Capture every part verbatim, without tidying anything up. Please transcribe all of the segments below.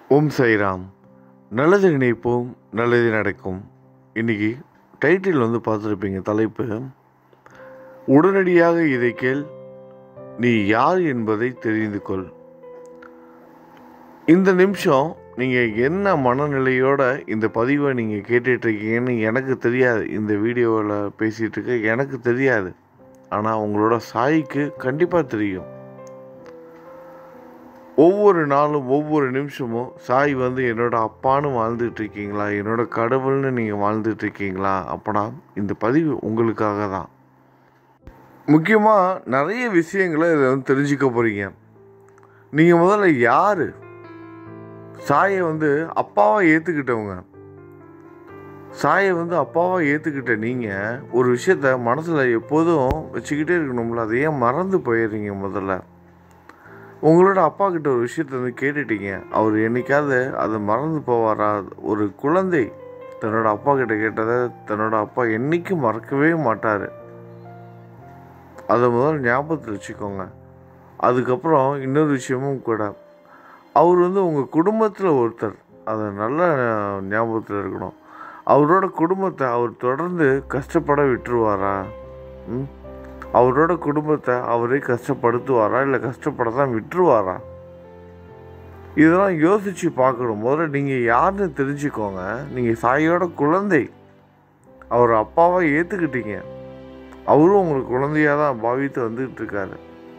ஓம் சாய்ராம். நல்லது நினைப்போம், நல்லது நடக்கும். இன்றைக்கி டைட்டில் வந்து பார்த்துருப்பீங்க. தலைப்பு, உடனடியாக இதை கேள், நீ யார் என்பதை தெரிந்து கொள். இந்த நிமிஷம் நீங்கள் என்ன மனநிலையோட இந்த பதிவை நீங்கள் கேட்டுட்ருக்கீங்கன்னு எனக்கு தெரியாது. இந்த வீடியோவில் பேசிகிட்டு இருக்க எனக்கு தெரியாது. ஆனால் உங்களோட சாய்க்கு கண்டிப்பாக தெரியும். ஒவ்வொரு நாளும் ஒவ்வொரு நிமிஷமும் சாய் வந்து என்னோட அப்பான்னு வாழ்ந்துட்டுருக்கீங்களா, என்னோட கடவுள்னு நீங்கள் வாழ்ந்துட்டுருக்கீங்களா, அப்போனா இந்த பதிவு உங்களுக்காக தான். முக்கியமாக நிறைய விஷயங்களை இதை வந்து தெரிஞ்சுக்க போகிறீங்க. நீங்கள் முதல்ல யார்? சாயை வந்து அப்பாவை ஏற்றுக்கிட்டவங்க. சாயை வந்து அப்பாவை ஏற்றுக்கிட்ட நீங்கள் ஒரு விஷயத்த மனசில் எப்போதும் வச்சுக்கிட்டே இருக்கணும்ல. அதை ஏன் மறந்து போயிடுறீங்க? முதல்ல உங்களோட அப்பா கிட்ட ஒரு விஷயத்த வந்து கேட்டுட்டீங்க, அவர் என்னைக்காவது அதை மறந்து போவாரா? ஒரு குழந்தை தன்னோட அப்பா கிட்ட கேட்டதை தன்னோட அப்பா என்றைக்கும் மறக்கவே மாட்டார். அதை முதல்ல ஞாபகத்தில் வச்சுக்கோங்க. அதுக்கப்புறம் இன்னொரு விஷயமும் கூட, அவர் வந்து உங்கள் குடும்பத்தில் ஒருத்தர். அதை நல்லா ஞாபகத்தில் இருக்கணும். அவரோட குடும்பத்தை அவர் தொடர்ந்து கஷ்டப்பட விட்டுருவாரா? ம் அவரோட குடும்பத்தை அவரே கஷ்டப்படுத்துவாரா, இல்லை கஷ்டப்பட தான் விட்டுருவாரா? இதெல்லாம் யோசித்து பார்க்கணும். முதல்ல நீங்கள் யாருன்னு தெரிஞ்சுக்கோங்க. நீங்கள் சாயோட குழந்தை. அவர் அப்பாவை ஏற்றுக்கிட்டீங்க. அவரும் உங்களுக்கு குழந்தையாக தான் பாவித்து வந்துக்கிட்டு இருக்காரு.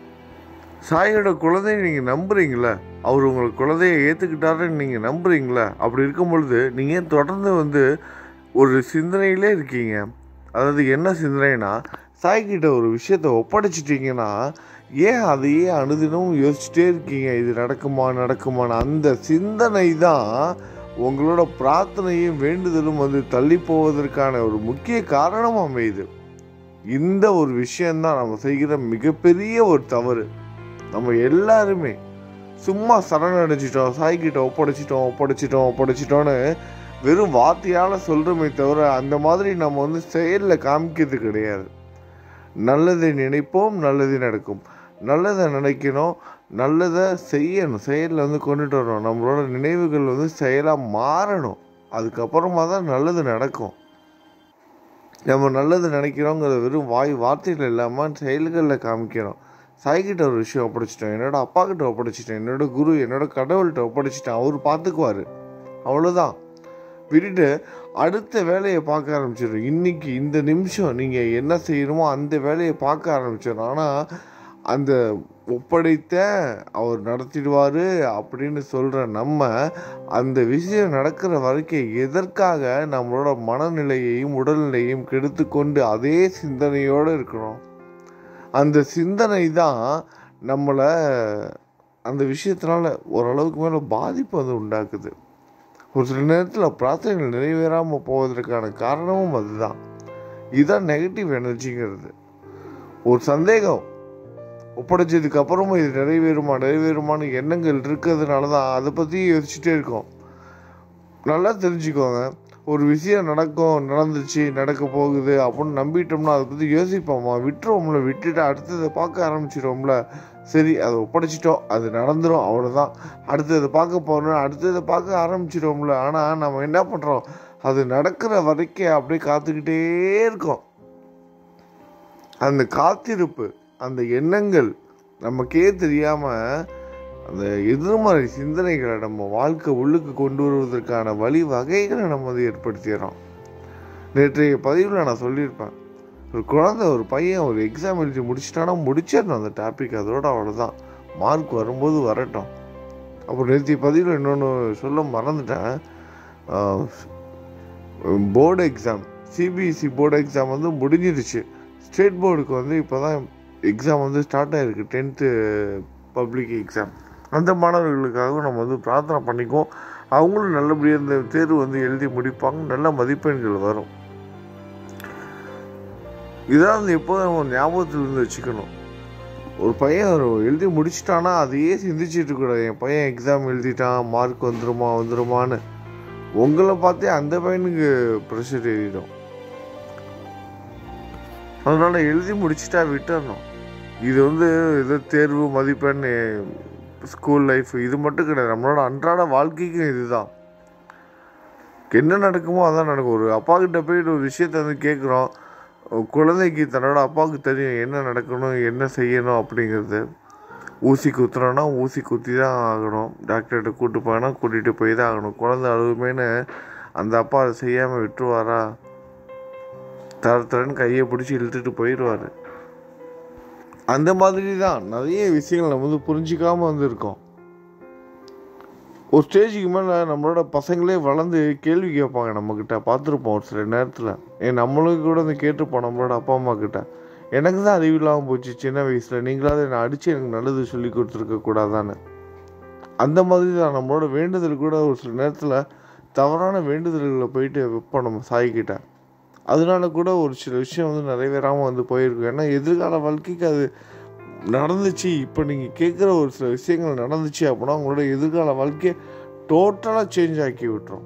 சாயோட குழந்தைய நீங்கள் நம்புறீங்களே, அவர் உங்களுக்கு குழந்தைய ஏற்றுக்கிட்டாருன்னு நீங்கள் நம்புறீங்களே. அப்படி இருக்கும் பொழுது நீங்கள் தொடர்ந்து வந்து ஒரு சிந்தனையிலே இருக்கீங்க. அதாவது என்ன சிந்தனைனா, சாய்கிட்ட ஒரு விஷயத்தை ஒப்படைச்சிட்டிங்கன்னா ஏன் அதையே அனுதினமும் யோசிச்சுட்டே இருக்கீங்க, இது நடக்குமா நடக்குமான்னு? அந்த சிந்தனை தான் உங்களோட பிரார்த்தனையும் வேண்டுதலும் வந்து தள்ளி போவதற்கான ஒரு முக்கிய காரணம் அமையுது. இந்த ஒரு விஷயந்தான் நம்ம செய்கிற மிகப்பெரிய ஒரு தவறு. நம்ம எல்லாருமே சும்மா சரணடைஞ்சிட்டோம், சாய்கிட்ட ஒப்படைச்சிட்டோம் ஒப்படைச்சிட்டோம் ஒப்படைச்சிட்டோன்னு வெறும் வார்த்தையால் சொல்கிறோமே தவிர அந்த மாதிரி நம்ம வந்து செயலில் காமிக்கிறது கிடையாது. நல்லதை நினைப்போம், நல்லது நடக்கும். நல்லதை நினைக்கணும், நல்லதை செய்யணும், செயலில் வந்து கொண்டுட்டு வரணும். நம்மளோட நினைவுகள் வந்து செயலாக மாறணும். அதுக்கப்புறமா தான் நல்லது நடக்கும். நம்ம நல்லது நினைக்கிறோங்கிறத வெறும் வாய் வார்த்தைகள் இல்லாமல் செயல்களில் காமிக்கணும். சாய்கிட்ட ஒரு விஷயம் ஒப்படைச்சிட்டோம், என்னோட அப்பா கிட்ட ஒப்படைச்சிட்டேன், என்னோட குரு என்னோட கடவுள்கிட்ட ஒப்படைச்சிட்டேன், அவர் பார்த்துக்குவார், அவ்வளோதான். விட்டுட்டு அடுத்த வேலையை பார்க்க ஆரம்பிச்சிடும். இன்றைக்கி இந்த நிமிஷம் நீங்கள் என்ன செய்யணுமோ அந்த வேலையை பார்க்க ஆரம்பிச்சிடும். ஆனால் அந்த ஒப்படைத்த அவர் நடத்திடுவார் அப்படின்னு சொல்கிற நம்ம அந்த விஷயம் நடக்கிற வரைக்கும் எதற்காக நம்மளோட மனநிலையையும் உடல்நிலையையும் கெடுத்து கொண்டு அதே சிந்தனையோடு இருக்கணும்? அந்த சிந்தனை தான் நம்மளை அந்த விஷயத்தினால ஓரளவுக்கு மேலே பாதிப்பு வந்து உண்டாக்குது. ஒரு சில நேரத்தில் பிரார்த்தனைகள் நிறைவேறாமல் போவதற்கான காரணமும் அதுதான். இதுதான் நெகட்டிவ் எனர்ஜிங்கிறது. ஒரு சந்தேகம் ஒப்படைச்சதுக்கு அப்புறமும் இது நிறைவேறுமா நிறைவேறுமான்னு எண்ணங்கள் இருக்கிறதுனால தான் அதை பற்றி யோசிச்சுட்டே இருக்கோம். நல்லா தெரிஞ்சுக்கோங்க. ஒரு விஷயம் நடக்கும், நடந்துச்சு, நடக்க போகுது அப்படின்னு நம்பிட்டோம்னா அதை பற்றி யோசிப்போமா? விட்டுருவோம்ல. விட்டுட்டு அடுத்ததை பார்க்க ஆரம்பிச்சிடுவோம்ல. சரி, அதை ஒப்படைச்சிட்டோம், அது நடந்துடும், அவ்வளோதான். அடுத்ததை பார்க்க போகிறோம், அடுத்ததை பார்க்க ஆரம்பிச்சிடுவோம்ல. ஆனால் நம்ம என்ன பண்ணுறோம்? அது நடக்கிற வரைக்கும் அப்படியே காத்துக்கிட்டே இருக்கோம். அந்த காத்திருப்பு, அந்த எண்ணங்கள் நமக்கே தெரியாமல் அந்த எதிர்மறை சிந்தனைகளை நம்ம வாழ்க்கை உள்ளுக்கு கொண்டு வருவதற்கான வழி வகைகளை நம்ம வந்து ஏற்படுத்திடுறோம். நேற்றைய பதிவில் நான் சொல்லியிருப்பேன், ஒரு குழந்தை ஒரு பையன் ஒரு எக்ஸாம் எழுதி முடிச்சிட்டானா முடிச்சிடணும் அந்த டாபிக், அதோட அவ்வளோதான். மார்க் வரும்போது வரட்டும். அப்புறம் நேற்றைய பதிவில் இன்னொன்று சொல்ல மறந்துட்டேன். Board exam, CBSE board exam வந்து முடிஞ்சிருச்சு. ஸ்டேட் போர்டுக்கு வந்து இப்போ தான் எக்ஸாம் வந்து ஸ்டார்ட் ஆகிருக்கு, டென்த்து பப்ளிக் எக்ஸாம். அந்த மாணவர்களுக்காக நம்ம வந்து பிரார்த்தனை பண்ணிக்குவோம். அவங்களும் நல்லபடியாக இந்த தேர்வு வந்து எழுதி முடிப்பாங்க, நல்ல மதிப்பெண்கள் வரும். இதான் வந்து எப்போதும் நம்ம ஞாபகத்தில் இருந்து வச்சுக்கணும். ஒரு பையன் எழுதி முடிச்சிட்டானா அதையே சிந்திச்சுட்டு இருக்கக்கூடாது. என் பையன் எக்ஸாம் எழுதிட்டான், மார்க் வந்துருமா வந்துருமான்னு. உங்களை பார்த்தே அந்த பையனுக்கு ப்ரெஷர் ஏறிடும். அதனால் எழுதி முடிச்சுட்டா விட்டுறணும். இது வந்து ஏதோ தேர்வு மதிப்பெண் ஸ்கூல் லைஃப் இது மட்டும் கிடையாது, நம்மளோட அன்றாட வாழ்க்கைக்கும் இதுதான். என்ன நடக்குமோ அதான் நடக்கும். ஒரு அப்பா கிட்ட போயிட்டு ஒரு விஷயத்த வந்து கேட்குறோம், குழந்தைக்கு தன்னோட அப்பாவுக்கு தெரியும் என்ன நடக்கணும் என்ன செய்யணும் அப்படிங்கிறது. ஊசி குத்துறோன்னா ஊசி குத்தி தான் ஆகணும், டாக்டர்கிட்ட கூப்பிட்டு போனா கூட்டிகிட்டு போய் தான் ஆகணும். குழந்தை அழுவுமேனு அந்த அப்பா அதை செய்யாமல் விட்டுருவாரா? தர தரன்னு கையை பிடிச்சி இழுத்துட்டு போயிடுவார். அந்த மாதிரி தான் நிறைய விஷயங்கள் நம்ம வந்து புரிஞ்சிக்காமல் வந்துருக்கோம். ஒரு ஸ்டேஜுக்கு மேலே நம்மளோட பசங்களே வளர்ந்து கேள்வி கேட்பாங்க நம்மக்கிட்ட, பார்த்துருப்போம் ஒரு சில நேரத்தில். ஏன் நம்மளுக்கு கூட வந்து கேட்டிருப்போம் நம்மளோட அப்பா அம்மா கிட்ட, எனக்கு தான் அறிவு இல்லாமல் போச்சு சின்ன வயசில், நீங்களாவது என்னை அடித்து எனக்கு நல்லது சொல்லி கொடுத்துருக்க கூடாதான்னு. அந்த மாதிரி தான் நம்மளோட வேண்டுதல் கூட ஒரு சில நேரத்தில் தவறான வேண்டுதல்களை போயிட்டு வைப்போம் நம்ம சாய்கிட்ட. அதனால கூட ஒரு சில விஷயம் வந்து நிறைவேறாமல் வந்து போயிருக்கும். ஏன்னா எதிர்கால வாழ்க்கைக்கு அது நடந்துச்சு. இப்போ நீங்கள் கேட்குற ஒரு சில விஷயங்கள் நடந்துச்சு அப்படின்னா உங்களோட எதிர்கால வாழ்க்கையை டோட்டலாக சேஞ்ச் ஆக்கி விட்டுரும்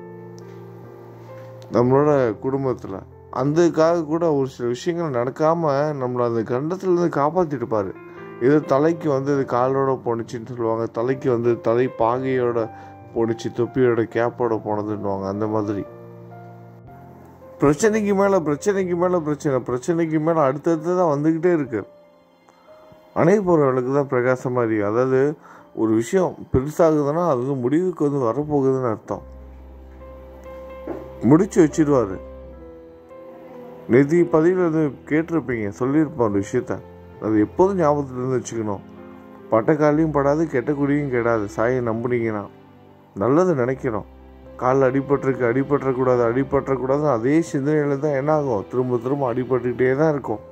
நம்மளோட குடும்பத்தில். அதுக்காக கூட ஒரு சில விஷயங்கள் நடக்காமல் நம்மளை அந்த கண்டத்துலேருந்து காப்பாற்றிட்டுப்பார். ஏதோ தலைக்கு வந்து அது காலோட போணுச்சின்னு சொல்லுவாங்க, தலைக்கு வந்து தலை பாகையோட போணுச்சு, தொப்பியோட கேப்போட போனதுன்னுவாங்க. அந்த மாதிரி பிரச்சனைக்கு மேலே பிரச்சனைக்கு மேலே பிரச்சனை பிரச்சனைக்கு மேலே அடுத்தடுத்து தான் வந்துக்கிட்டே இருக்குது. அணை போகிறவளுக்கு தான் பிரகாசமாக அறியும். அதாவது ஒரு விஷயம் பெருசாகுதுன்னா அது வந்து முடிவுக்கு வந்து வரப்போகுதுன்னு அர்த்தம். முடிச்சு வச்சிடுவார். நிதி பதிவில் வந்து கேட்டிருப்பீங்க, சொல்லியிருப்போம் ஒரு விஷயத்த. அது எப்போதும் ஞாபகத்தில் இருந்து வச்சுக்கணும். பட்டக்காலையும் படாது கெட்ட குடியும் கெடாது. சாயை நம்புனீங்கன்னா நல்லது நினைக்கணும். காலில் அடிபட்டிருக்கு அடிபற்றக்கூடாது அடிபற்றக்கூடாது அதே சிந்தனையில் தான் என்ன ஆகும், திரும்ப திரும்ப அடிபட்டுக்கிட்டே தான் இருக்கும்.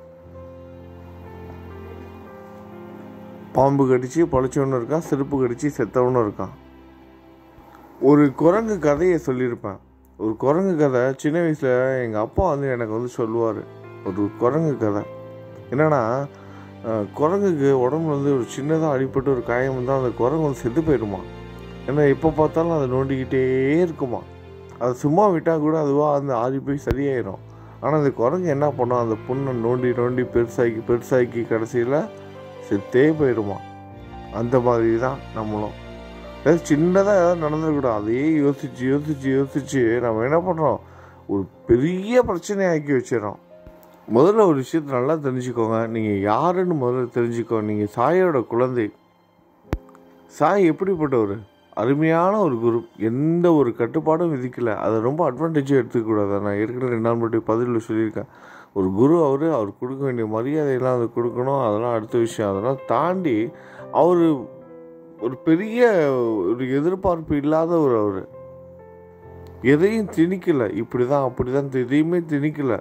பாம்பு கடிச்சு பழிச்சவனும் இருக்கான், செருப்பு கடிச்சு செத்தவனும் இருக்கான். ஒரு குரங்கு கதையை சொல்லியிருப்பேன். ஒரு குரங்கு கதை சின்ன வயசில் எங்கள் அப்பா வந்து எனக்கு வந்து சொல்லுவார். ஒரு குரங்கு கதை என்னென்னா, குரங்குக்கு உடம்புல வந்து ஒரு சின்னதாக அடிபட்டு ஒரு காயம் வந்தால் அந்த குரங்கு வந்து செத்து போயிடுமா. ஏன்னா எப்போ பார்த்தாலும் அதை நோண்டிக்கிட்டே இருக்குமா. அதை சும்மா விட்டால் கூட அதுவாக அந்த ஆறி போய் சரியாயிடும். ஆனால் அந்த குரங்கு என்ன பண்ணோம், அந்த புண்ணை நோண்டி நோண்டி பெருசாக்கி பெருசாக்கி கடைசியில் செத்தே போயிடுமா. அந்த மாதிரி தான் நம்மளும். ஏதாவது சின்னதாக ஏதாவது நடந்துடக்கூடாது, அதையே யோசித்து யோசித்து யோசித்து நம்ம என்ன பண்ணுறோம், ஒரு பெரிய பிரச்சனையை ஆக்கி வச்சிடறோம். முதல்ல ஒரு விஷயத்தை நல்லா தெரிஞ்சுக்கோங்க. நீங்கள் யாருன்னு முதல்ல தெரிஞ்சுக்கோங்க. நீங்கள் சாயோட குழந்தை. சாய் எப்படிப்பட்டவர், அருமையான ஒரு குரு, எந்த ஒரு கட்டுப்பாடும் விதிக்கலை. அதை ரொம்ப அட்வான்டேஜாக எடுத்துக்கூடாது. நான் ஏற்கனவே ரெண்டு நாள் மட்டும் பதிலில் சொல்லியிருக்கேன். ஒரு குரு அவர் அவர் கொடுக்க வேண்டிய மரியாதையெல்லாம் அது கொடுக்கணும், அதெல்லாம் அடுத்த விஷயம். அதெல்லாம் தாண்டி அவர் ஒரு பெரிய ஒரு எதிர்பார்ப்பு இல்லாத ஒரு அவர் எதையும் திணிக்கலை, இப்படி தான் அப்படி தான் எதையுமே திணிக்கலை.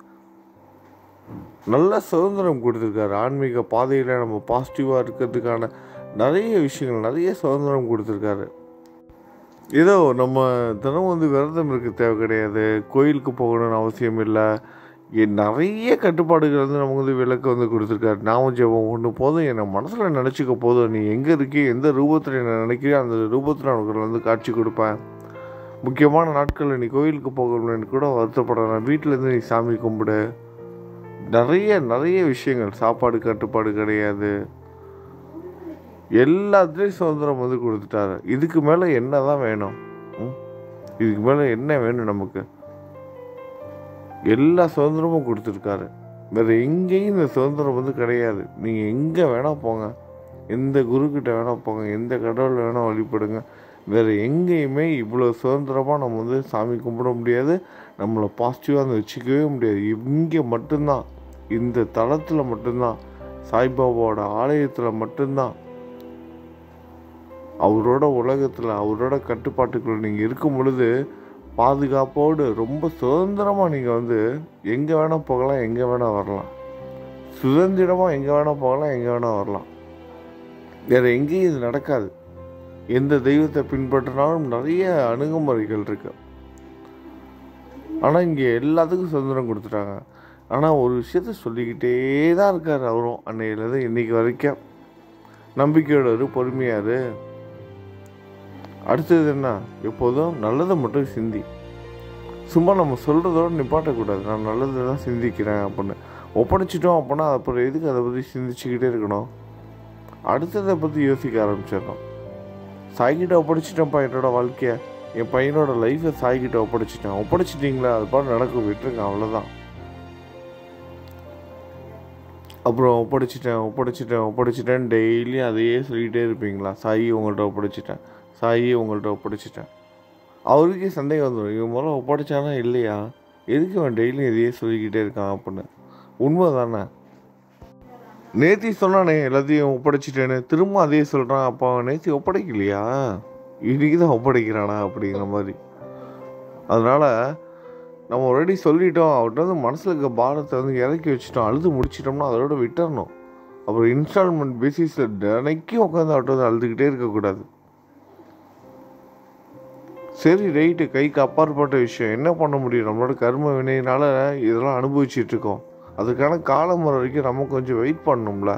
நல்ல சுதந்திரம் கொடுத்துருக்காரு. ஆன்மீக பாதையில் நம்ம பாசிட்டிவாக இருக்கிறதுக்கான நிறைய விஷயங்கள், நிறைய சுதந்திரம் கொடுத்துருக்காரு. ஏதோ நம்ம தினம் வந்து விரதம் இருக்க தேவை கிடையாது, கோயிலுக்கு போகணும்னு அவசியம் இல்லை. நிறைய கட்டுப்பாடுகள் வந்து நமக்கு வந்து விளக்கு வந்து கொடுத்துருக்காரு. நாம ஜெபம் ஒன்று போதும், என்னை மனசில் நினச்சிக்க போதும். நீ எங்கே இருக்கே, எந்த ரூபத்தில் என்ன நினைக்கிறியோ அந்த ரூபத்தில் உனக்கு வந்து காட்சி கொடுப்பேன். முக்கியமான நாட்களில் நீ கோயிலுக்கு போகணும்னு கூட வருத்தப்படுறேன், வீட்டிலேருந்து நீ சாமி கும்பிடு. நிறைய நிறைய விஷயங்கள், சாப்பாடு கட்டுப்பாடு கிடையாது, எல்லாத்துலேயும் சுதந்திரம் வந்து கொடுத்துட்டாரு. இதுக்கு மேலே என்ன தான் வேணும், இதுக்கு மேலே என்ன வேணும் நமக்கு? எல்லா சுதந்திரமும் கொடுத்துருக்காரு. வேறு எங்கேயும் இந்த சுதந்திரம் வந்து கிடையாது. நீங்கள் எங்கே வேணால் போங்க, எந்த குருக்கிட்ட வேணால் போங்க, எந்த கடவுளை வேணால் வழிபடுங்க, வேறு எங்கேயுமே இவ்வளோ சுதந்திரமாக நம்ம வந்து சாமி கும்பிட முடியாது, நம்மளை பாசிட்டிவாக வந்து வச்சுக்கவே முடியாது. இங்கே மட்டும்தான், இந்த தளத்தில் மட்டும்தான், சாய்பாபாவோட ஆலயத்தில் மட்டும்தான், அவரோட உலகத்தில் அவரோட கட்டுப்பாட்டுக்குள்ள நீங்கள் இருக்கும் பொழுது பாதுகாப்போடு ரொம்ப சுதந்திரமாக நீங்கள் வந்து எங்கே வேணால் போகலாம், எங்கே வேணால் வரலாம். சுதந்திரமாக எங்கே வேணால் போகலாம், எங்கே வேணால் வரலாம். வேறு எங்கேயும் இது நடக்காது. எந்த தெய்வத்தை பின்பற்றினாலும் நிறைய அணுகுமுறைகள் இருக்கு. ஆனால் இங்கே எல்லாத்துக்கும் சுதந்திரம் கொடுத்துட்டாங்க. ஆனால் ஒரு விஷயத்த சொல்லிக்கிட்டே தான் இருக்கார் அவரும். அன்னையிலேருந்து இன்றைக்கி வரைக்கும் நம்பிக்கையோட பொறுமையாரு. அடுத்தது என்ன, எப்போதும் நல்லதை மட்டும் சிந்தி. சும்மா நம்ம சொல்கிறதோடு நிப்பாட்டக்கூடாது. நான் நல்லதை தான் சிந்திக்கிறேன் அப்படின்னு ஒப்படைச்சிட்டோம் அப்படின்னா அப்புறம் எதுக்கு அதை பற்றி சிந்திச்சுக்கிட்டே இருக்கணும்? அடுத்ததை பற்றி யோசிக்க ஆரம்பிச்சிடறோம். சாய்கிட்ட ஒப்படைச்சிட்டேன்ப்பா என்னோட வாழ்க்கையை, என் பையனோட லைஃப்பை சாய்கிட்ட ஒப்படைச்சிட்டேன். ஒப்படைச்சிட்டிங்களா, அது பாட்டு நடக்கும், விட்டுருங்க, அவ்வளோதான். அப்புறம் ஒப்படைச்சிட்டேன் ஒப்படைச்சிட்டேன் ஒப்படைச்சிட்டேன் டெய்லியும் அதையே சொல்லிகிட்டே இருப்பீங்களா? சாயி உங்கள்கிட்ட ஒப்படைச்சிட்டேன், சாயி உங்கள்கிட்ட ஒப்படைச்சிட்டேன். அவருக்கே சந்தேகம் வந்துடும், இவன் முதல்ல ஒப்படைச்சானா இல்லையா, எதுக்கு அவன் டெய்லியும் இதையே சொல்லிக்கிட்டே இருக்கான் அப்படின்னு. உண்மை தானே? நேத்தி சொன்னானே எல்லாத்தையும் ஒப்படைச்சிட்டேன்னு, திரும்ப அதையே சொல்கிறான். அப்போ அவன் நேத்தி ஒப்படைக்கலையா, இன்னைக்கு தான் ஒப்படைக்கிறானா அப்படிங்கிற மாதிரி. அதனால் நம்ம ஆல்ரெடி சொல்லிட்டோம், அவர்கிட்ட வந்து மனசில் இருக்க பாரத்தை வந்து இறக்கி வச்சுட்டோம், அழுது முடிச்சிட்டோம்னா அதோட விட்டுறணும். அப்புறம் இன்ஸ்டால்மெண்ட் பேசிஸில் தினைக்கும் உட்காந்து அவர்கிட்ட வந்து அழுதுகிட்டே இருக்கக்கூடாது. சரி ரைட்டு, கைக்கு அப்பாற்பட்ட விஷயம், என்ன பண்ண முடியும், நம்மளோட கர்ம வினையினால் இதெல்லாம் அனுபவிச்சுட்டு இருக்கோம். அதுக்கான காலம் வர வரைக்கும் நம்ம கொஞ்சம் வெயிட் பண்ணணும்ல.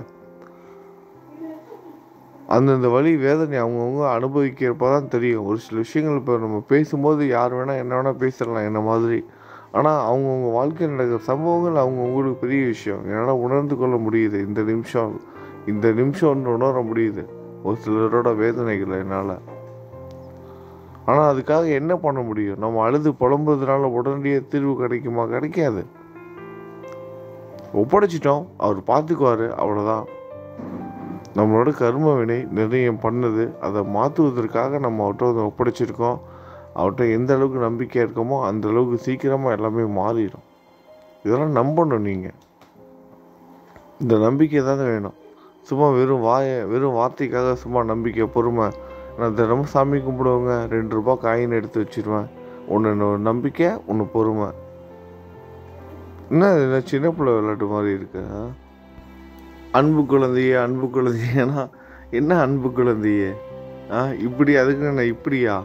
அந்தந்த வழி வேதனை அவங்கவுங்க அனுபவிக்கிறப்ப தான் தெரியும். ஒரு சில விஷயங்கள் இப்போ நம்ம பேசும்போது யார் வேணால் என்ன வேணால் பேசிடலாம் என்ன மாதிரி, ஆனால் அவங்கவுங்க வாழ்க்கையில் நடக்கிற சம்பவங்கள் அவங்கவுங்களுக்கு பெரிய விஷயம். என்னால் உணர்ந்து கொள்ள முடியுது, இந்த நிமிஷம் இந்த நிமிஷம்னு உணர முடியுது ஒரு சிலரோட வேதனைகளை என்னால். ஆனால் அதுக்காக என்ன பண்ண முடியும்? நம்ம அழுது புலம்புறதுனால உடனடியாக தீர்வு கிடைக்குமா? கிடைக்காது. ஒப்படைச்சிட்டோம், அவர் பார்த்துக்குவார், அவ்வளோதான். நம்மளோட கர்ம வினை நிர்ணயம் பண்ணது, அதை மாற்றுவதற்காக நம்ம அவர்கிட்ட வந்து ஒப்படைச்சிருக்கோம். அவர்கிட்ட எந்த அளவுக்கு நம்பிக்கையாக இருக்கோமோ அந்த அளவுக்கு சீக்கிரமாக எல்லாமே மாறிடும். இதெல்லாம் நம்பணும். நீங்கள் இந்த நம்பிக்கை தானே வேணும். சும்மா வெறும் வாய வெறும் வார்த்தைக்காக சும்மா நம்பிக்கை பொறுமை. நான் தினமும் சாமி கும்பிடுவேங்க, ரெண்டு ரூபா காயின் எடுத்து வச்சிருவேன். ஒன்று நம்பிக்கை, ஒன்று பொறுமை. என்ன என்ன சின்ன பிள்ளை விளையாட்டு மாதிரி இருக்கு. அன்பு குழந்தையே அன்பு குழந்தையேனா என்ன அன்பு குழந்தையே? ஆ இப்படி அதுக்கு நான் இப்படியா?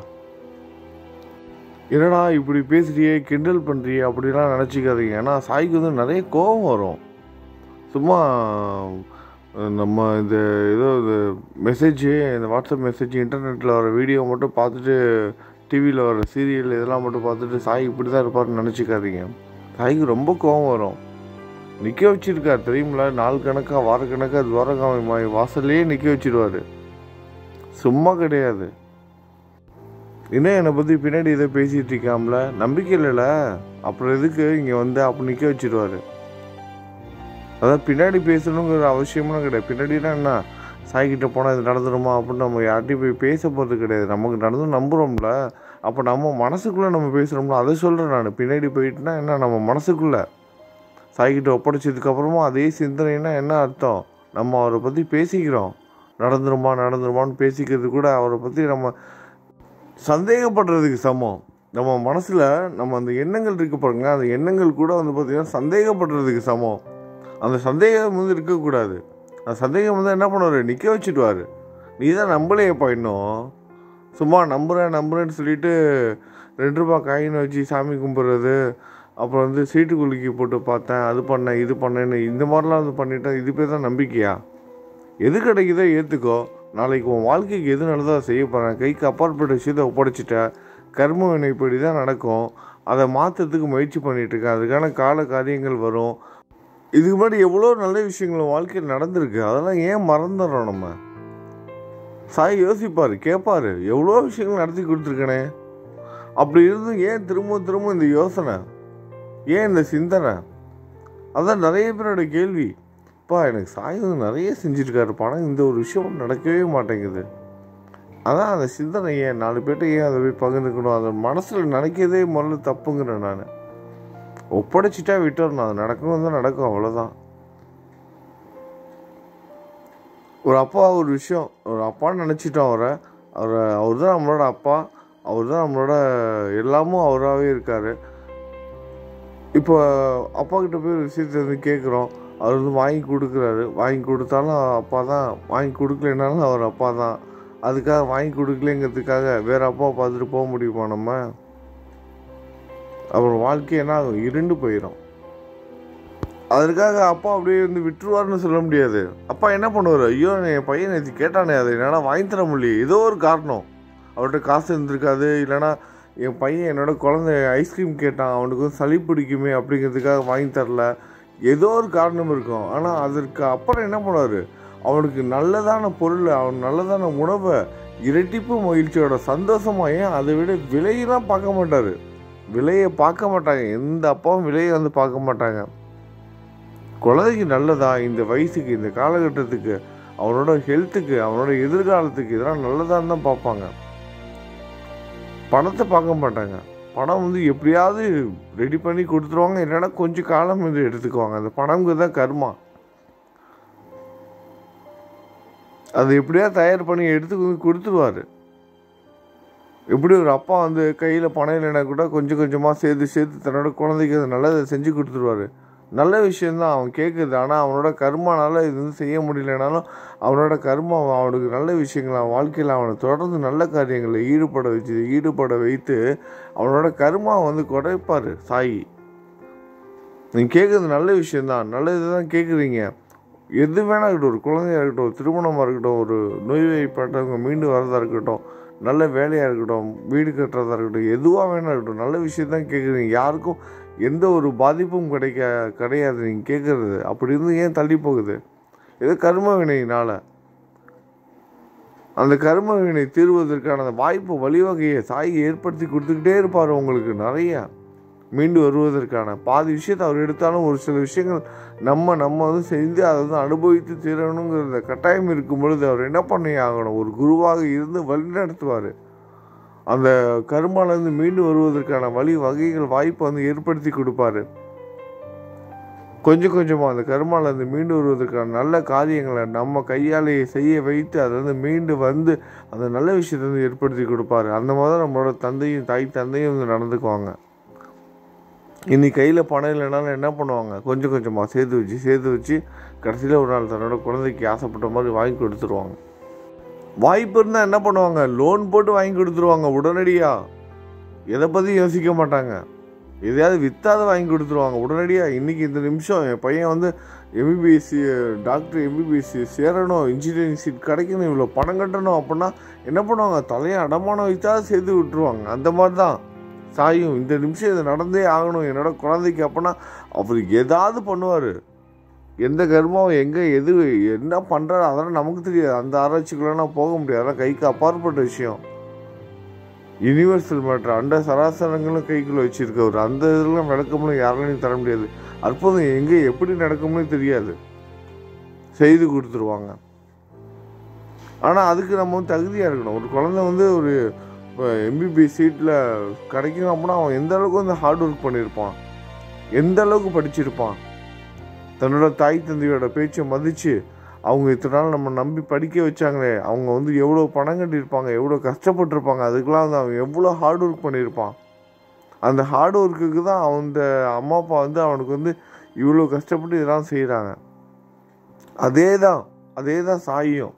என்னடா இப்படி பேசுறியே, கிண்டல் பண்ணுறியே அப்படிலாம் நினச்சிக்காதீங்க. ஏன்னா சாய்க்கு வந்து நிறைய கோபம் வரும். சும்மா நம்ம இந்த ஏதோ இது மெசேஜு, இந்த வாட்ஸ்அப் மெசேஜ், இன்டர்நெட்டில் வர வீடியோ மட்டும் பார்த்துட்டு, டிவியில் வர சீரியல் இதெல்லாம் மட்டும் பார்த்துட்டு சாய் இப்படி தான் இருப்பார்னு நினச்சிக்காதீங்க. சாய்க்கு ரொம்ப கோபம் வரும். நிற்க வச்சிருக்கார் தெரியுமில்ல, நாள் கணக்காக வார கணக்காக துவாரகாமை வாசல்லையே நிற்க வச்சிருவார். சும்மா கிடையாது. இன்னும் என்னை பற்றி பின்னாடி இதை பேசிகிட்டு இருக்காமல, நம்பிக்கை இல்லைல்ல, அப்புறம் எதுக்கு இங்கே வந்து அப்போ நிற்க வச்சிருவார். அதான் பின்னாடி பேசணுங்கிற அவசியமும் கிடையாது. பின்னாடினா என்ன, சாய்கிட்ட போனால் இது நடந்துடுமா அப்படின்னு நம்ம யார்கிட்டையும் போய் பேச போகிறது கிடையாது. நமக்கு நடந்து நம்புகிறோம்ல, அப்போ நம்ம மனசுக்குள்ளே நம்ம பேசுகிறோம்ல, அதை சொல்கிறேன் நான். பின்னாடி போயிட்டுனா என்ன, நம்ம மனசுக்குள்ளே சாய்கிட்ட ஒப்படைச்சதுக்கப்புறமா அதே சிந்தனைன்னா என்ன அர்த்தம், நம்ம அவரை பற்றி பேசிக்கிறோம். நடந்துருமா நடந்துருமான்னு பேசிக்கிறது கூட அவரை பற்றி நம்ம சந்தேகப்படுறதுக்கு சமம். நம்ம மனசில் நம்ம அந்த எண்ணங்கள் இருக்க பாருங்க, அந்த எண்ணங்கள் கூட வந்து பார்த்திங்கன்னா சந்தேகப்படுறதுக்கு சமம். அந்த சந்தேகம் வந்து இருக்கக்கூடாது. அந்த சந்தேகம் வந்து என்ன பண்ணுவார், நிற்க வச்சுடுவார். நீ தான் நம்பலையேப்பா, இன்னும் சும்மா நம்புகிறேன் நம்புறேன்னு சொல்லிட்டு ரெண்டு ரூபா காயினை வச்சு சாமி கும்பிட்றது, அப்புறம் வந்து சீட்டு குலுக்கி போட்டு பார்த்தேன், அது பண்ணேன் இது பண்ணேன்னு இந்த மாதிரிலாம் வந்து பண்ணிட்டேன். இது பேர் தான் நம்பிக்கையா? எது கிடைக்குதோ ஏற்றுக்கோ. நாளைக்கு உன் வாழ்க்கைக்கு எது நல்லதோ அதை செய்ய போகிறேன். கைக்கு அப்பாற்பட்ட விஷயத்தை ஒப்படைச்சிட்டேன். கர்ம வினைப்படி தான் நடக்கும். அதை மாற்றத்துக்கு முயற்சி பண்ணிகிட்ருக்கேன். அதுக்கான கால காரியங்கள் வரும். இதுக்கு முன்னாடி எவ்வளோ நல்ல விஷயங்கள் வாழ்க்கையில் நடந்திருக்கு. அதெல்லாம் ஏன் மறந்துடுறோம் நம்ம? சாய் யோசிப்பார், கேட்பார், எவ்வளோ விஷயங்கள் நடத்தி கொடுத்துருக்கனே. அப்படி இருந்தும் ஏன் திரும்ப திரும்ப இந்த யோசனை, ஏன் இந்த சிந்தனை? அதான் நிறைய பேரோட கேள்வி. அப்பா எனக்கு சாய் வந்து நிறைய செஞ்சுருக்காரு, பணம் இந்த ஒரு விஷயம் நடக்கவே மாட்டேங்குது. அதான் அந்த சிந்தனை, ஏன் நாலு பேர்ட்ட ஏன் அதை போய் பகிர்ந்துக்கணும்? அதை மனசில் நினைக்கிறதே முதல்ல தப்புங்கிறேன் நான். ஒப்படைச்சிட்டா விட்டுறணும், அது நடக்கும் தான் நடக்கும், அவ்வளோதான். ஒரு அப்பா ஒரு விஷயம், ஒரு அப்பான்னு நினச்சிட்டோம் அவரை. அவரை அவர் தான் நம்மளோட அப்பா, அவர் தான் நம்மளோட எல்லாமும் அவராகவே இருக்கார். இப்போ அப்பா கிட்ட போய் ஒரு விஷயத்தை வந்து கேட்குறோம், அவர் வந்து வாங்கி கொடுக்குறாரு. வாங்கி கொடுத்தாலும் அப்பா தான், வாங்கி கொடுக்கலனாலும் அவர் அப்பா தான். அதுக்காக வாங்கி கொடுக்கலங்கிறதுக்காக வேறு அப்பாவை பார்த்துட்டு போக முடியுமா நம்ம? அப்புறம் வாழ்க்கை என்ன ஆகும், இருண்டு போயிடும். அதற்காக அப்பா அப்படியே வந்து விட்டுருவார்னு சொல்ல முடியாது. அப்பா என்ன பண்ணுவார், ஐயோ என் பையன் நேற்று கேட்டானே, அதை என்னால் வாங்கி தர முடியல, ஏதோ ஒரு காரணம். அவர்கிட்ட காசு இருந்திருக்காது, இல்லைனா என் பையன் என்னோட குழந்தை ஐஸ்கிரீம் கேட்டான், அவனுக்கு வந்து சளி பிடிக்குமே அப்படிங்கிறதுக்காக வாங்கி தரல, ஏதோ ஒரு காரணம் இருக்கும். ஆனால் அதற்கு அப்புறம் என்ன பண்ணுவார், அவனுக்கு நல்லதான பொருள், அவன் நல்லதான உணவை இரட்டிப்பு மகிழ்ச்சியோட சந்தோஷமாக, ஏன் அதை விட விலையெல்லாம் பார்க்க மாட்டார். விலையை பார்க்க மாட்டாங்க, எந்த அப்பாவும் விலையை வந்து பார்க்க மாட்டாங்க. குழந்தைக்கு நல்லதா, இந்த வயசுக்கு, இந்த காலகட்டத்துக்கு, அவனோட ஹெல்த்துக்கு, அவனோட எதிர்காலத்துக்கு இதெல்லாம் நல்லதான்னு தான் பார்ப்பாங்க. பணத்தை பார்க்க மாட்டாங்க. பணம் வந்து எப்படியாவது ரெடி பண்ணி கொடுத்துருவாங்க, இல்லைன்னா கொஞ்சம் காலம் வந்து எடுத்துக்குவாங்க. அந்த பணம்க்கு தான் கர்மா. அது எப்படியா தயார் பண்ணி எடுத்து கொடுத்துருவார். எப்படி ஒரு அப்பா வந்து கையில் பணம் இல்லைன்னா கூட கொஞ்சம் கொஞ்சமாக சேர்த்து சேர்த்து தன்னோட குழந்தைக்கு அது நல்லதை செஞ்சு கொடுத்துருவாரு. நல்ல விஷயந்தான் அவன் கேட்குறது. ஆனால் அவனோட கர்மானால இது வந்து செய்ய முடியலனாலும் அவனோட கர்மா அவனுக்கு நல்ல விஷயங்கள், அவன் வாழ்க்கையில் அவனை தொடர்ந்து நல்ல காரியங்களில் ஈடுபட வச்சு ஈடுபட வைத்து அவனோட கர்மா வந்து குறைப்பார் சாயி. நீங்கள் கேட்குறது நல்ல விஷயந்தான், நல்ல இது தான் கேட்குறீங்க. எது வேணா இருக்கட்டும், ஒரு குழந்தையாக இருக்கட்டும், ஒரு திருமணமாக இருக்கட்டும், ஒரு நோய்வாய்ப்பட்டவங்க மீண்டு வரதாக இருக்கட்டும், நல்ல வேலையாக இருக்கட்டும், வீடு கட்டுறதா இருக்கட்டும், எதுவாக வேணா இருக்கட்டும், நல்ல விஷயத்தான் கேட்குறீங்க. யாருக்கும் எந்த ஒரு பாதிப்பும் கிடைக்க கிடையாது நீங்கள் கேட்குறது. அப்படி இருந்து ஏன் தள்ளி போகுது? ஏதோ கர்ம வினையினால். அந்த கர்ம வினை தீர்வதற்கான அந்த வாய்ப்பு வழிவகையை சாய் ஏற்படுத்தி கொடுத்துக்கிட்டே இருப்பார் உங்களுக்கு நிறையா. மீண்டு வருவதற்கான பாதி விஷயத்தை அவர் எடுத்தாலும் ஒரு சில விஷயங்கள் நம்ம நம்ம வந்து செஞ்சு அதை வந்து அனுபவித்து தீரணுங்கிற கட்டாயம் இருக்கும் பொழுது அவர் என்ன பண்ணி ஆகணும்? ஒரு குருவாக இருந்து வழி நடத்துவார். அந்த கர்மாலேருந்து மீண்டு வருவதற்கான வழி வகைகள் வாய்ப்பை வந்து ஏற்படுத்தி கொடுப்பாரு. கொஞ்சம் கொஞ்சமாக அந்த கர்மாலேருந்து மீண்டு வருவதற்கான நல்ல காரியங்களை நம்ம கையாலேயே செய்ய வைத்து அதை வந்து மீண்டு வந்து அந்த நல்ல விஷயத்தை வந்து ஏற்படுத்தி கொடுப்பாரு. அந்த மாதிரி நம்மளோட தந்தையும் தாய் தந்தையும் வந்து நடந்துக்குவாங்க. இன்னைக்கு கையில் பணம் இல்லைனாலும் என்ன பண்ணுவாங்க? கொஞ்சம் கொஞ்சமாக சேர்த்து வச்சு சேர்த்து வச்சு கடைசியில் ஒரு நாள் தன்னோட குழந்தைக்கு ஆசைப்பட்ட மாதிரி வாங்கி கொடுத்துருவாங்க. வாய்ப்பு இருந்தால் என்ன பண்ணுவாங்க? லோன் போட்டு வாங்கி கொடுத்துருவாங்க உடனடியாக. எதை பற்றி யோசிக்க மாட்டாங்க. எதையாவது விற்றாத வாங்கி கொடுத்துருவாங்க உடனடியாக. இன்றைக்கி இந்த நிமிஷம் என் பையன் வந்து எம்பிபிஎஸ்சி டாக்டர் எம்பிபிஎஸ்சி சேரணும், இன்ஜினியரிங் சீட் கிடைக்கணும், இவ்வளோ பணம் கட்டணும் அப்படின்னா என்ன பண்ணுவாங்க? தலையை அடமானம் வைத்தாவது சேர்த்து விட்டுருவாங்க. அந்த மாதிரி தான் சாயும். இந்த நிமிஷம் இது நடந்தே ஆகணும் என்னோட குழந்தைக்கு அப்படின்னா அவர் ஏதாவது பண்ணுவார். எந்த கர்மாவும் எங்கே எது என்ன பண்ணுறாரு அதெல்லாம் நமக்கு தெரியாது. அந்த ஆராய்ச்சிக்குள்ளலாம் போக முடியாது. அதெல்லாம் கைக்கு அப்பாற்பட்ட விஷயம். யூனிவர்சல் மேட்ரு, அண்ட சராசரங்களும் கைக்குள்ளே வச்சுருக்கவர். அந்த இதெல்லாம் நடக்கும்னு யாராலையும் தர முடியாது. அற்புதம் எங்கே எப்படி நடக்கும்னு தெரியாது, செய்து கொடுத்துருவாங்க. ஆனால் அதுக்கு நம்ம வந்து தகுதியாக இருக்கணும். ஒரு குழந்தை வந்து ஒரு இப்போ எம்பிபிஎஸ் சீட்டில் கிடைக்கும் அப்படின்னா அவன் எந்த அளவுக்கு வந்து ஹார்ட் ஒர்க் பண்ணியிருப்பான், எந்த அளவுக்கு படிச்சிருப்பான், தன்னோட தாய் தந்தையோட பேச்சை மதித்து அவங்க இத்தனை நாள் நம்ம நம்பி படிக்க வச்சாங்களே, அவங்க வந்து எவ்வளோ பணம் கட்டியிருப்பாங்க, எவ்வளோ கஷ்டப்பட்டுருப்பாங்க, அதுக்கெலாம் வந்து அவன் எவ்வளோ ஹார்ட் ஒர்க் பண்ணியிருப்பான். அந்த ஹார்ட் ஒர்க்குக்கு தான் அந்த அம்மா அப்பா வந்து அவனுக்கு வந்து இவ்வளோ கஷ்டப்பட்டு இதெல்லாம் செய்கிறாங்க. அதே தான் அதே தான் சாயும்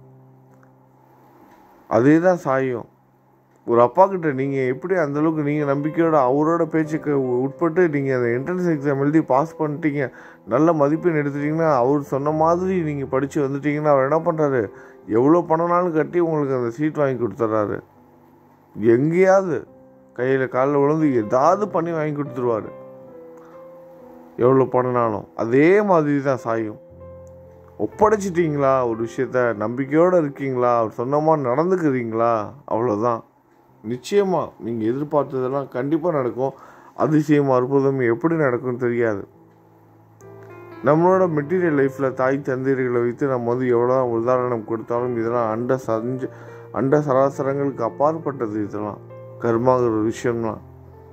அதே தான் சாயும் ஒரு அப்பா கிட்ட நீங்கள் எப்படி அந்தளவுக்கு நீங்கள் நம்பிக்கையோட அவரோட பேச்சுக்கு உட்பட்டு நீங்கள் அந்த என்ட்ரன்ஸ் எக்ஸாம் எழுதி பாஸ் பண்ணிட்டீங்க, நல்ல மதிப்பெண் எடுத்துட்டிங்கன்னா, அவர் சொன்ன மாதிரி நீங்கள் படித்து வந்துட்டீங்கன்னா அவர் என்ன பண்ணுறாரு? எவ்வளோ பணம்னாலும் கட்டி உங்களுக்கு அந்த சீட் வாங்கி கொடுத்துட்றாரு. எங்கேயாவது கையில் காலில் விழுந்து ஏதாவது பண்ணி வாங்கி கொடுத்துருவார். எவ்வளோ பணம்னாலும் அதே மாதிரி தான் சாயும். ஒப்படைச்சிட்டிங்களா ஒரு விஷயத்த, நம்பிக்கையோடு இருக்கீங்களா, அவர் சொன்ன மாதிரி நடந்துக்கிறீங்களா, அவ்வளோதான். நிச்சயமாக நீங்கள் எதிர்பார்த்ததெல்லாம் கண்டிப்பாக நடக்கும். அதிசயம் அற்புதம் எப்படி நடக்கும்னு தெரியாது. நம்மளோட மெட்டீரியல் லைஃப்பில் தாய் தந்தையர்களை வைத்து நம்ம வந்து எவ்வளோ உதாரணம் கொடுத்தாலும் இதெல்லாம் அண்ட சஞ்ச அண்ட சராசரங்களுக்கு அப்பாற்பட்டது. இதெல்லாம் கர்மாங்கிற விஷயம்லாம்.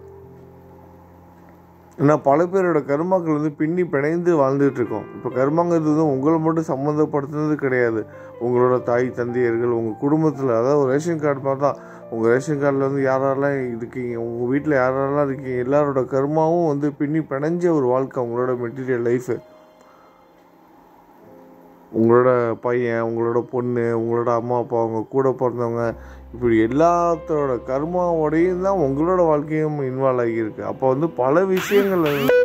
ஏன்னா பல பேரோட கர்மாக்கள் வந்து பின்னி பிணைந்து வாழ்ந்துட்டு இருக்கோம். இப்போ கர்மாங்கிறது வந்து உங்களை மட்டும் சம்மந்தப்படுத்துனது கிடையாது. உங்களோட தாய் தந்தையர்கள், உங்கள் குடும்பத்தில், அதாவது ஒரு ரேஷன் கார்டு மாதிரி தான். உங்கள் ரேஷன் கார்டில் வந்து யாரெல்லாம் இருக்கீங்க, உங்கள் வீட்டில் யாரெல்லாம் இருக்கீங்க, எல்லாரோட கர்மாவும் வந்து பின்னி பிணைஞ்ச ஒரு வாழ்க்கை உங்களோட மெட்டீரியல் லைஃபு. உங்களோட பையன், உங்களோட பொண்ணு, உங்களோட அம்மா அப்பா, அவங்க கூட பிறந்தவங்க, இப்படி எல்லாத்தோட கர்மாவோடையும் தான் உங்களோட வாழ்க்கையும் இன்வால்வ் ஆகியிருக்கு. அப்போ வந்து பல விஷயங்கள்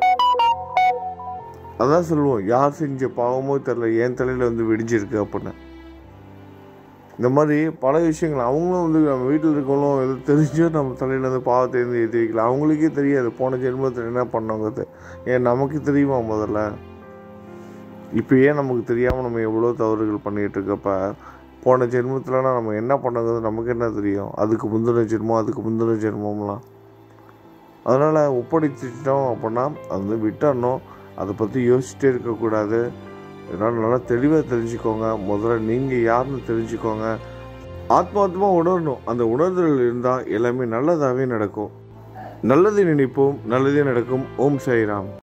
அதான் சொல்லுவோம், யார் செஞ்ச பாவமோ தெரில என் தலையில் வந்து வெடிஞ்சிருக்கு அப்படின்னு. இந்த மாதிரி பல விஷயங்கள் அவங்களும் வந்து நம்ம வீட்டில் இருக்கவங்களும் எது தெரிஞ்சோ நம்ம தலையில் வந்து பாவத்தை இருந்து ஏற்றி வைக்கல. அவங்களுக்கே தெரியாது போன ஜென்மத்தில் என்ன பண்ணவங்கிறது. ஏன் நமக்கு தெரியுமா? முதல்ல இப்போ ஏன் நமக்கு தெரியாமல் நம்ம எவ்வளோ தவறுகள் பண்ணிகிட்டு இருக்கப்ப போன ஜென்மத்தில்னா நம்ம என்ன பண்ணது நமக்கு என்ன தெரியும்? அதுக்கு முந்தின ஜென்மம் அதுக்கு முந்தின ஜென்மம்லாம். அதனால் ஒப்படைச்சிட்டோம் அப்படின்னா அது வந்து விட்டுறணும். அதை பற்றி யோசிச்சுட்டே இருக்கக்கூடாது. இதனால் நல்லா தெளிவாக தெரிஞ்சுக்கோங்க. முதல்ல நீங்கள் யாருன்னு தெரிஞ்சுக்கோங்க. ஆத்மாத்மாக உணரணும். அந்த உணர்தல் இருந்தால் எல்லாமே நல்லதாகவே நடக்கும். நல்லதை நினைப்போம், நல்லதே நடக்கும். ஓம் சாய்ராம்.